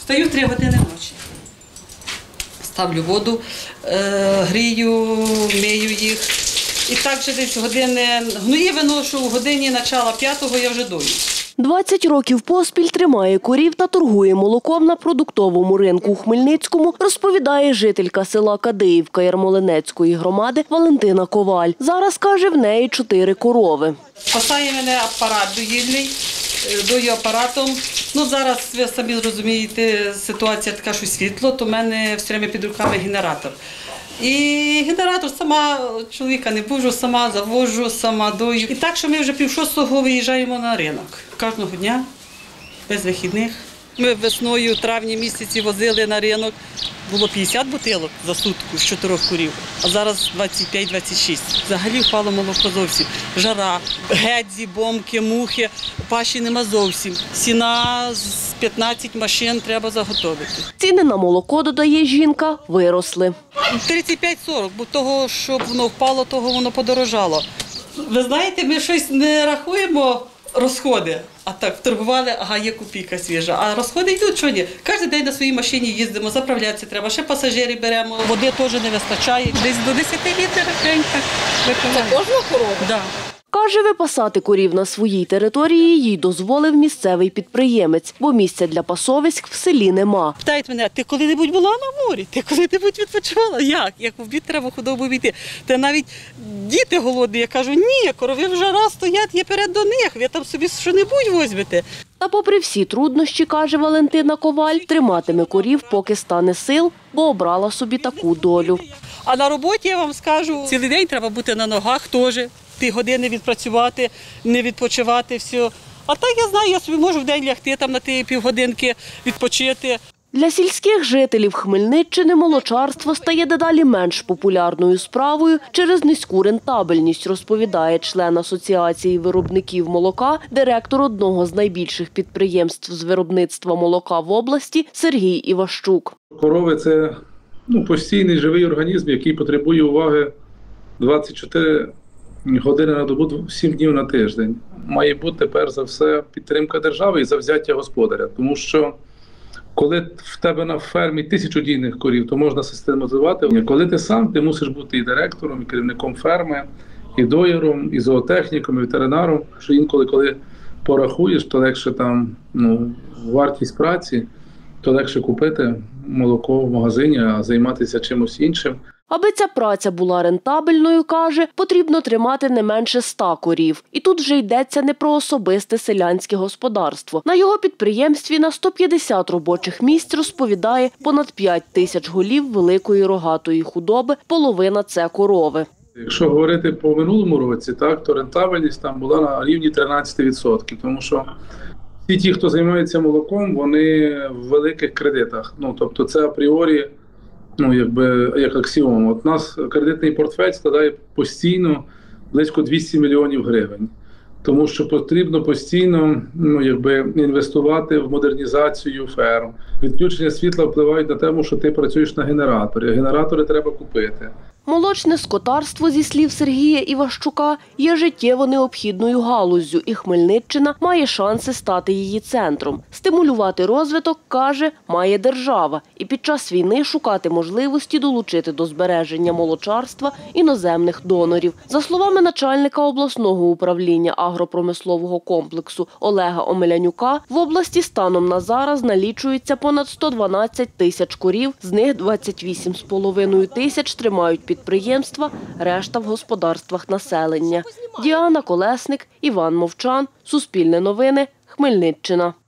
Встаю 3 години ночі. Ставлю воду, грію, мию їх. І так же десь години, гної виношу, в годині начала 5-го я вже дою. 20 років поспіль тримає корів та торгує молоком на продуктовому ринку у Хмельницькому, розповідає жителька села Кадиївка Ярмолинецької громади Валентина Коваль. Зараз, каже, в неї 4 корови. Спасає мене апарат доїльний, дою апаратом. Зараз, ви самі розумієте, ситуація така, що світло, то в мене все время під руками генератор. І генератор сама, чоловіка не бужу, сама завожу, сама дою. І так, що ми вже 5:30 виїжджаємо на ринок. Кожного дня, без вихідних. Ми весною, травні місяці возили на ринок. Було 50 бутилок за сутку з 4 курів, а зараз 25-26. Взагалі впало молоко зовсім. Жара, гедзі, бомки, мухи, паші нема зовсім. Сіна з 15 машин треба заготовити. Ціни на молоко, додає жінка, виросли. 35-40, бо того, щоб воно впало, того воно подорожало. Ви знаєте, ми щось не рахуємо розходи. А так, торгували, ага, є копійка свіжа. А розходи йдуть, що ні. Кожен день на своїй машині їздимо, заправлятися треба, ще пасажирів беремо. Води теж не вистачає. Десь до 10 літрів день так випиваємо. Це кожна корова? Так. Каже, випасати корів на своїй території їй дозволив місцевий підприємець, бо місця для пасовиськ в селі нема. Питають мене, ти коли-небудь була на морі? Ти коли-небудь відпочивала? Як? Як в обід треба худобу війти? Та навіть діти голодні. Я кажу, ні, корови вже раз стоять, є перед до них, ви там собі що-небудь візьмете. Та попри всі труднощі, каже Валентина Коваль, триматиме корів, поки стане сил, бо обрала собі таку долю. А на роботі, я вам скажу, цілий день треба бути на ногах теж. Півгодини відпрацювати, не відпочивати, все. А так я знаю, я собі можу в день лягти там на ті півгодинки, відпочити. Для сільських жителів Хмельниччини молочарство стає дедалі менш популярною справою через низьку рентабельність, розповідає член Асоціації виробників молока, директор одного з найбільших підприємств з виробництва молока в області Сергій Іващук. Корови – це постійний живий організм, який потребує уваги 24 години на добу, 7 днів на тиждень. Має бути, перш за все, підтримка держави і завзяття господаря. Тому що, коли в тебе на фермі 1000 дійних корів, то можна систематизувати. Коли ти сам, ти мусиш бути і директором, і керівником ферми, і дояром, і зоотехніком, і ветеринаром. Що інколи, коли порахуєш, то легше там, вартість праці, то легше купити молоко в магазині, а займатися чимось іншим. Аби ця праця була рентабельною, каже, потрібно тримати не менше 100 корів. І тут вже йдеться не про особисте селянське господарство. На його підприємстві на 150 робочих місць, розповідає, понад 5000 голів великої рогатої худоби, половина – це корови. Якщо говорити по минулому році, то рентабельність там була на рівні 13%, тому що всі ті, хто займається молоком, вони в великих кредитах. Тобто це апріорі, як аксіом. От у нас кредитний портфель складає постійно близько 200 мільйонів гривень. Тому що потрібно постійно інвестувати в модернізацію ферм. Відключення світла впливають на те, що ти працюєш на генераторі. Генератори треба купити. Молочне скотарство, зі слів Сергія Іващука, є життєво необхідною галуззю, і Хмельниччина має шанси стати її центром. Стимулювати розвиток, каже, має держава, і під час війни шукати можливості долучити до збереження молочарства іноземних донорів. За словами начальника обласного управління агропромислового комплексу Олега Омелянюка, в області станом на зараз налічується понад 112 тисяч корів, з них 28,5 тисяч тримають підприємства, решта в господарствах населення. Діана Колесник, Іван Мовчан, Суспільне новини, Хмельниччина.